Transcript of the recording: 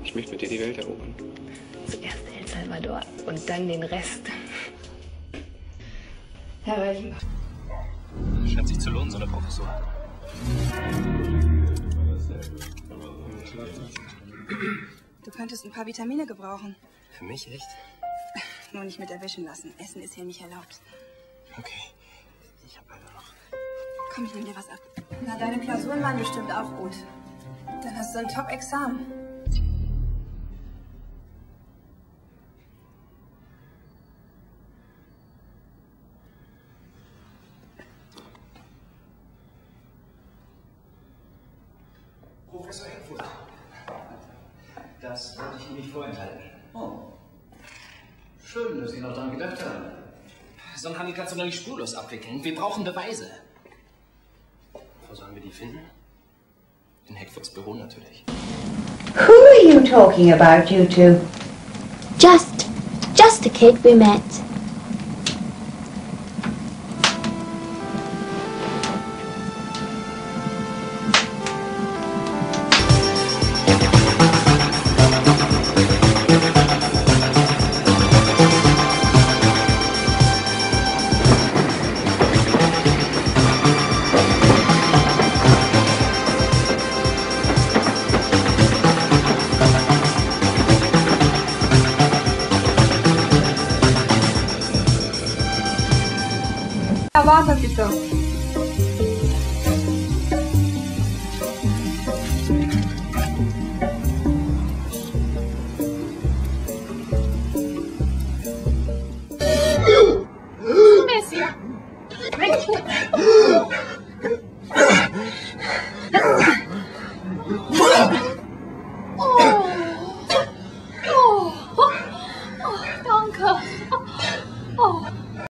Ich möchte mit dir die Welt erobern. Zuerst El Salvador und dann den Rest. Herr Reichenbach. Scheint sich zu lohnen, so eine Professur. Du könntest ein paar Vitamine gebrauchen. Für mich echt? Nur nicht mit erwischen lassen. Essen ist hier nicht erlaubt. Okay. Ich hab leider noch. Komm, ich nehm dir was ab. Na, deine Klausuren waren bestimmt auch gut. Dann hast du ein Top-Examen. Professor Eckfurt. Das wollte ich Ihnen nicht vorenthalten. Oh. Schön, dass Sie noch daran gedacht haben. So einen Handel kannst du doch nicht spurlos abwickeln. Wir brauchen Beweise. Wo sollen wir die finden? In Heckfords Büro natürlich. Who are you talking about, you two? Just a kid we met. Warte bitte. Messia! Danke.